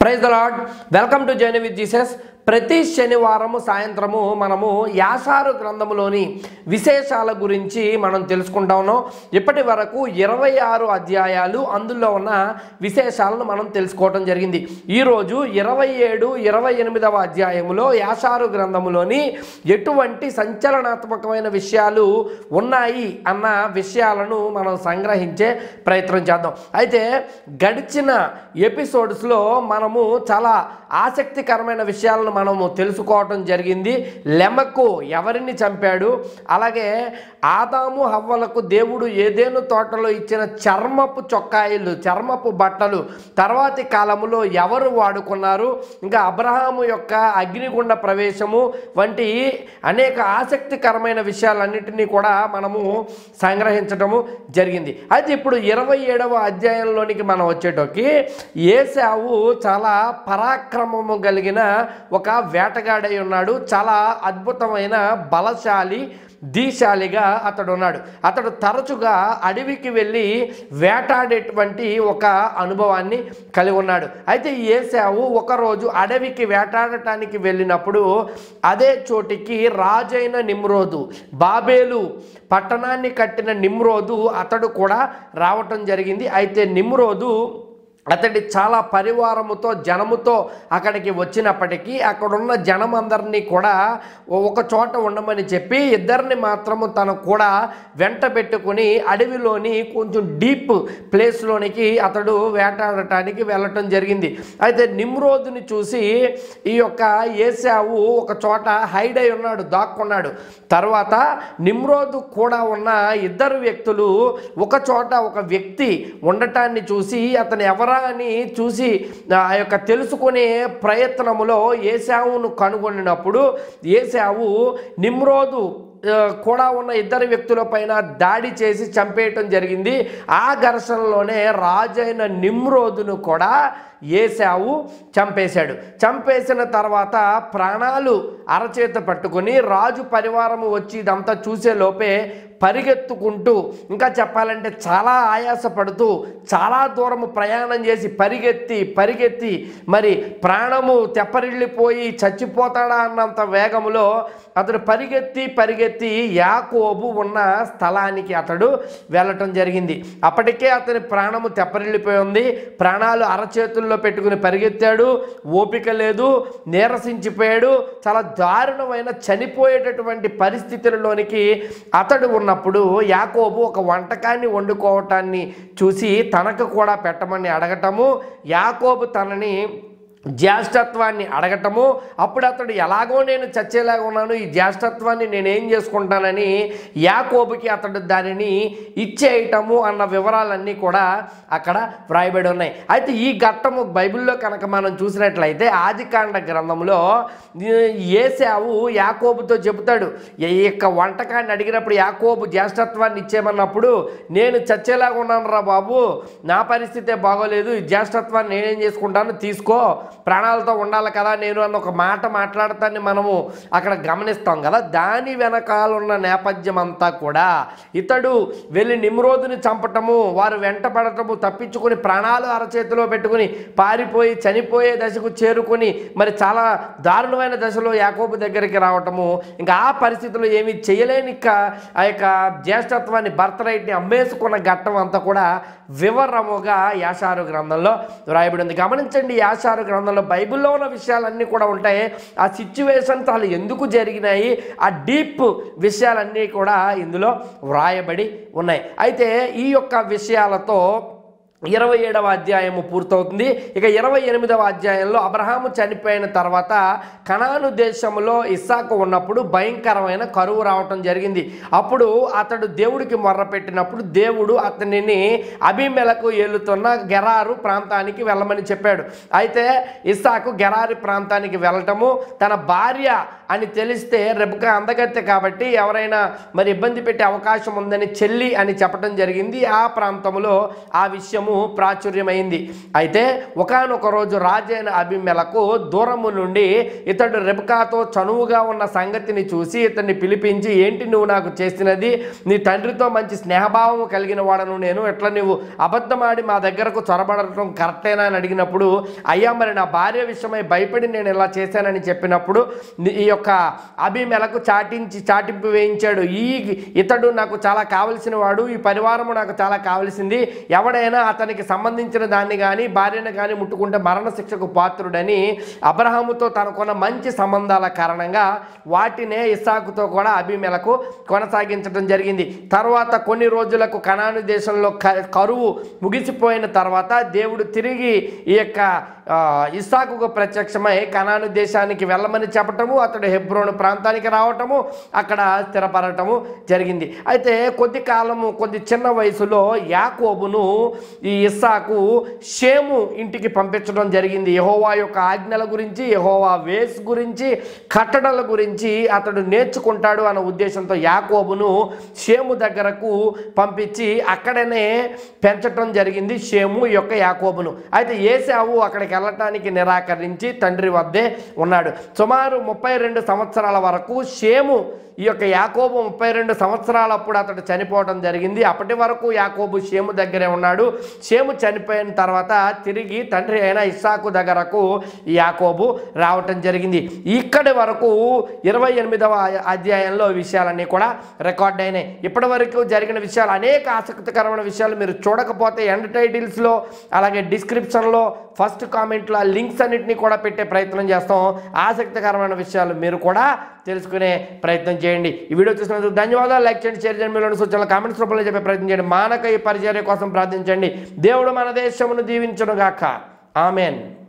Praise the lord. Welcome to journey with Jesus. ప్రతి శనివారము సాయంత్రము మనము యాషారు గ్రంథములోని విశేషాల గురించి మనం తెలుసుకుంటా ఉన్నాం. ఇప్పటి వరకు 26 అధ్యాయాలు అందులో ఉన్న విశేషాలను మనం తెలుసుకోవడం జరిగింది. ఈరోజు 27, 28వ అధ్యాయములో యాషారు గ్రంథములోని ఎటువంటి సంచలనాత్మకమైన విషయాలు ఉన్నాయి అన్న విషయాలను మనం సంగ్రహించే ప్రయత్నం చేద్దాం. అయితే గడిచిన ఎపిసోడ్స్లో మనము చాలా ఆసక్తికరమైన విషయాలను మనము తెలుసుకోవటం జరిగింది. లెమకు ఎవరిని చంపాడు, అలాగే ఆదాము హవ్వలకు దేవుడు ఏదేను తోటలో ఇచ్చిన చర్మపు చొక్కాయిలు, చర్మపు బట్టలు తర్వాతి కాలంలో ఎవరు వాడుకున్నారు, ఇంకా అబ్రహాము యొక్క అగ్నిగుండ ప్రవేశము వంటి అనేక ఆసక్తికరమైన విషయాలన్నింటినీ కూడా మనము సంగ్రహించటము జరిగింది. అయితే ఇప్పుడు 27వ అధ్యాయంలోనికి మనం వచ్చేటోకి ఏశావు చాలా పరాక్రమము కలిగిన ఒక వేటగాడై ఉన్నాడు. చాలా అద్భుతమైన బలశాలి, ధీశాలిగా అతడు ఉన్నాడు. అతడు తరచుగా అడవికి వెళ్ళి వేటాడేటువంటి ఒక అనుభవాన్ని కలిగి ఉన్నాడు. అయితే ఏశావు ఒకరోజు అడవికి వేటాడటానికి వెళ్ళినప్పుడు అదే చోటికి రాజైన నిమ్రోదు, బాబేలు పట్టణాన్ని కట్టిన నిమ్రోదు అతడు కూడా రావటం జరిగింది. అయితే నిమ్రోదు అతడి చాలా పరివారముతో జనముతో అక్కడికి వచ్చినప్పటికీ అక్కడున్న జనమందరినీ కూడా ఒక చోట ఉండమని చెప్పి ఇద్దరిని మాత్రము తను కూడా వెంట పెట్టుకుని అడవిలోని కొంచెం డీప్ ప్లేస్లోనికి అతడు వేటాడటానికి వెళ్ళటం జరిగింది. అయితే నిమ్రోదుని చూసి ఈ యొక్క ఏశావు ఒక చోట హైడ్ అయి ఉన్నాడు, దాక్కున్నాడు. తర్వాత నిమ్రోదు కూడా ఉన్న ఇద్దరు వ్యక్తులు ఒక చోట ఒక వ్యక్తి ఉండటాన్ని చూసి అతను ఎవరా అని చూసి ఆ యొక్క తెలుసుకునే ప్రయత్నములో ఏశావును కనుగొనినప్పుడు ఏశావు నిమ్రోదు కూడా ఉన్న ఇద్దరు వ్యక్తుల పైన దాడి చేసి చంపేయటం జరిగింది. ఆ ఘర్షణలోనే రాజైన నిమ్రోదును కూడా ఏశావు చంపేశాడు. చంపేసిన తర్వాత ప్రాణాలు అరచేత పట్టుకొని రాజు పరివారము వచ్చి ఇదంతా చూసే లోపే పరిగెత్తుకుంటూ, ఇంకా చెప్పాలంటే చాలా ఆయాసపడుతూ చాలా దూరము ప్రయాణం చేసి పరిగెత్తి మరి ప్రాణము తెప్పరిల్లిపోయి చచ్చిపోతాడా అన్నంత వేగములో అతడు పరిగెత్తి యాకోబు ఉన్న స్థలానికి అతడు వెళ్ళటం జరిగింది. అప్పటికే అతని ప్రాణము తెప్పరిల్లిపోయి ఉంది. ప్రాణాలు అరచేతుల్లో పెట్టుకుని పరిగెత్తాడు, ఓపిక లేదు, నీరసించిపోయాడు. చాలా దారుణమైన చనిపోయేటటువంటి పరిస్థితులలోనికి అతడు ఉన్నప్పుడు యాకోబు ఒక వంటకాన్ని వండుకోవటాన్ని చూసి తనకు కూడా పెట్టమని అడగటము, యాకోబు తనని జ్యేష్ఠత్వాన్ని అడగటము, అప్పుడు అతడు ఎలాగో నేను చచ్చేలాగా ఉన్నాను, ఈ జ్యేష్ఠత్వాన్ని నేనేం చేసుకుంటానని యాకోబుకి అతడు దానిని ఇచ్చేయటము అన్న వివరాలన్నీ కూడా అక్కడ వ్రాయబడి ఉన్నాయి. అయితే ఈ ఘట్టము బైబిల్లో కనుక మనం చూసినట్లయితే ఆదికాండ గ్రంథంలో ఏశావు యాకోబుతో చెబుతాడు. ఈ యొక్క వంటకాన్ని అడిగినప్పుడు యాకోబు జ్యేష్ఠత్వాన్ని ఇచ్చేయమన్నప్పుడు నేను చచ్చేలాగా ఉన్నాను రా బాబు, నా పరిస్థితే బాగోలేదు, ఈ జ్యేష్ఠత్వాన్ని నేనేం చేసుకుంటాను, తీసుకో, ప్రాణాలతో ఉండాలి కదా నేను అన్న ఒక మాట మాట్లాడతాన్ని మనము అక్కడ గమనిస్తాం కదా. దాని వెనకాలన్న నేపథ్యం అంతా కూడా ఇతడు వెళ్ళి నిమ్రోదుని చంపటము, వారు వెంటపడటము, తప్పించుకొని ప్రాణాలు అరచేతిలో పెట్టుకుని పారిపోయి చనిపోయే దశకు చేరుకొని మరి చాలా దారుణమైన దశలో యాకోబు దగ్గరికి రావటము, ఇంకా ఆ పరిస్థితుల్లో ఏమీ చేయలేని ఆ యొక్క జ్యేష్ఠత్వాన్ని బర్త్ రైట్ని అమ్మేసుకున్న ఘట్టం అంతా కూడా వివరముగా యాషారు గ్రంథంలో వ్రాయబడి ఉంది. గమనించండి, యాషారు గ్రంథంలో బైబిల్లో ఉన్న విషయాలన్నీ కూడా ఉంటాయి. ఆ సిచ్యువేషన్స్ అసలు ఎందుకు జరిగినాయి, ఆ డీప్ విషయాలన్నీ కూడా ఇందులో వ్రాయబడి ఉన్నాయి. అయితే ఈ యొక్క విషయాలతో 27వ అధ్యాయము పూర్తవుతుంది. ఇక 28వ అధ్యాయంలో అబ్రహాము చనిపోయిన తర్వాత కనాను దేశంలో ఇస్సాకు ఉన్నప్పుడు భయంకరమైన కరువు రావటం జరిగింది. అప్పుడు అతడు దేవుడికి మొర్రపెట్టినప్పుడు దేవుడు అతనిని అబీమెలకు ఏలుతున్న గెరారు ప్రాంతానికి వెళ్ళమని చెప్పాడు. అయితే ఇస్సాకు గెరారి ప్రాంతానికి వెళ్ళటము, తన భార్య అని తెలిస్తే రెబెకా అందగత్తె కాబట్టి ఎవరైనా మరి ఇబ్బంది పెట్టే అవకాశం ఉందని చెల్లి అని చెప్పడం జరిగింది. ఆ ప్రాంతంలో ఆ విషయము ప్రాచుర్యమైంది. అయితే ఒకానొక రోజు రాజైన అబీమెలెకు దూరము నుండి ఇతడు రెబెకాతో చనువుగా ఉన్న సంగతిని చూసి ఇతన్ని పిలిపించి, ఏంటి నువ్వు నాకు చేసినది? నీ తండ్రితో మంచి స్నేహభావం కలిగిన వాడను నేను, ఎట్లా నువ్వు అబద్ధమాడి మా దగ్గరకు చొరబడటం కరెక్టేనా అని అడిగినప్పుడు, అయ్యా మరి నా భార్య విషయమై భయపడి నేను ఇలా చేశానని చెప్పినప్పుడు ఈ యొక్క అబీమెలెకు చాటింపు వేయించాడు. ఇతడు నాకు చాలా కావలసిన వాడు, ఈ పరివారము నాకు చాలా కావలసింది, ఎవడైనా అతనికి సంబంధించిన దాన్ని కానీ భార్యను కానీ ముట్టుకుంటే మరణశిక్షకు పాత్రుడని అబ్రహాముతో తనకున్న మంచి సంబంధాల కారణంగా వాటినే ఇస్సాకుతో కూడా అబీమెలెకు కొనసాగించడం జరిగింది. తర్వాత కొన్ని రోజులకు కనాను దేశంలో కరువు ముగిసిపోయిన తర్వాత దేవుడు తిరిగి ఈ యొక్క ఇస్సాకుకు ప్రత్యక్షమై కనాను దేశానికి వెళ్ళమని చెప్పటము, అతడు హెబ్రోను ప్రాంతానికి రావటము, అక్కడ స్థిరపడటము జరిగింది. అయితే కొద్ది చిన్న వయసులో యాకోబును ఈ ఇస్సాకు షేము ఇంటికి పంపించడం జరిగింది. యెహోవా యొక్క ఆజ్ఞల గురించి, యెహోవా వేస్ గురించి, కట్టడల గురించి అతడు నేర్చుకుంటాడు అన్న ఉద్దేశంతో యాకోబును షేము దగ్గరకు పంపించి అక్కడనే పెంచటం జరిగింది, షేము యొక్క యాకోబును. అయితే ఏశావు అక్కడికి వెళ్ళటానికి నిరాకరించి తండ్రి వద్దే ఉన్నాడు. సుమారు 32 సంవత్సరాల వరకు షేము ఈ యొక్క యాకోబు 32 సంవత్సరాలప్పుడు అతడు చనిపోవడం జరిగింది. అప్పటి వరకు యాకోబు షేము దగ్గరే ఉన్నాడు. షేము చనిపోయిన తర్వాత తిరిగి తండ్రి అయిన ఇస్సాకు దగ్గరకు యాకోబు రావటం జరిగింది. ఇక్కడి వరకు 28వ అధ్యాయంలో విషయాలన్నీ కూడా రికార్డ్ అయినాయి. ఇప్పటి వరకు జరిగిన విషయాలు అనేక ఆసక్తికరమైన విషయాలు మీరు చూడకపోతే ఎండ్ టైటిల్స్లో అలాగే డిస్క్రిప్షన్లో ఫస్ట్ కామెంట్లో ఆ లింక్స్ అన్నింటినీ కూడా పెట్టే ప్రయత్నం చేస్తాం. ఆసక్తికరమైన విషయాలు మీరు కూడా తెలుసుకునే ప్రయత్నం చేయండి. ఈ వీడియో చూసినందుకు ధన్యవాదాలు. లైక్ చేయండి, షేర్ చేయండి, మీలోని సూచనలు కామెంట్స్ రూపంలో చెప్పే ప్రయత్నం చేయండి. మానక ఈ పరిచర్య కోసం ప్రార్థించండి. దేవుడు మన దేశమును దీవించును గాక. ఆమెన్.